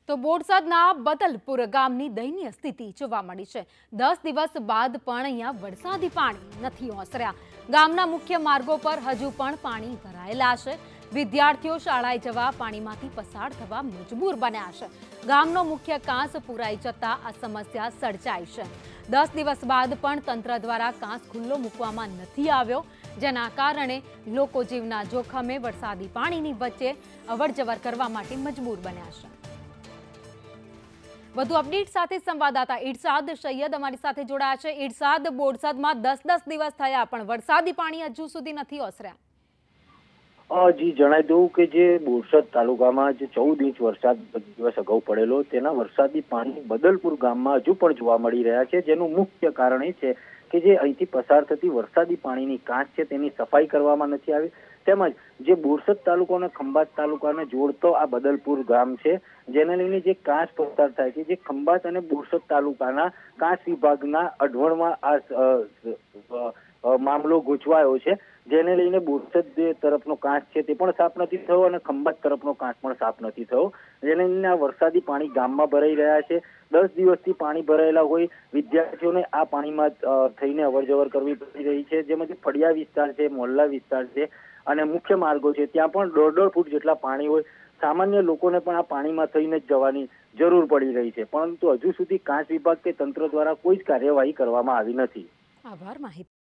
તો બોરસદના બદલપુર ગામની દયનીય સ્થિતિ જોવા મળી છે। 10 દિવસ બાદ પણ અહીંયા વરસાદી પાણી નથી ઓસર્યા। ગામના મુખ્ય માર્ગો પર હજુ પણ પાણી ભરાયેલા છે। વિદ્યાર્થીઓ શાળાએ જવા પાણીમાંથી પસાર થવા મજબૂર બન્યા છે। ગામનો મુખ્ય કાંસ પુરાઈ જતા આ સમસ્યા સર્જાઈ છે। 10 દિવસ બાદ પણ તંત્ર દ્વારા કાંસ ખુલ્લો મૂકવામાં નથી આવ્યો, જેના કારણે લોકો જીવના જોખમે વરસાદી પાણીની વચ્ચે અવરજવર કરવા માટે મજબૂર બન્યા છે। વધુ અપડેટ સાથે સંવાદદાતા ઇરશાદ સૈયદ અમારી સાથે જોડાયા છે। ઇરશાદ, બોરસદમાં 10 દિવસ થયા પણ વરસાદી પાણી હજુ સુધી નથી ઓસર્યા। જી જણાવી દઉં કે જે બોરસદ તાલુકામાં જે 14 ઇંચ વરસાદ દિવસ અગાઉ પડેલો તેના વરસાદી પાણી બદલપુર ગામમાં હજુ પણ જોવા મળી રહ્યા છે, જેનું મુખ્ય કારણ એ છે કે જે અહીંથી પસાર થતી વરસાદી પાણીની કાંચ છે તેની સફાઈ કરવામાં નથી આવી, તેમજ જે બોરસદ તાલુકો અને ખંભાત તાલુકાને જોડતો આ બદલપુર ગામ છે, જેને લઈને જે કાંચ પસાર થાય છે, જે ખંભાત અને બોરસદ તાલુકાના કાંચ વિભાગના અઢવણમાં આ મામલો ગૂંચવાયો છે, જેને લઈને બોરસદ તરફનો કાંચ છે તે પણ સાફ નથી થયો અને ખંભાત તરફનો કાંચ પણ સાફ નથી થયો, જેને લઈને આ વરસાદી પાણી ગામમાં ભરાઈ રહ્યા છે। 10 દિવસથી પાણી ભરાયેલા હોય વિદ્યાર્થીઓને આ પાણીમાં થઈને અવરજવર કરવી પડી રહી છે, જેમાં ફળિયા વિસ્તાર છે, મોહલ્લા વિસ્તાર છે અને મુખ્ય માર્ગો છે, ત્યાં પણ 1.5 ફૂટ જેટલા પાણી હોય। સામાન્ય લોકોને પણ આ પાણીમાં થઈને જ જવાની જરૂર પડી રહી છે, પરંતુ હજુ સુધી કાંચ વિભાગ કે તંત્ર દ્વારા કોઈ જ કાર્યવાહી કરવામાં આવી નથી। આભાર માહિતી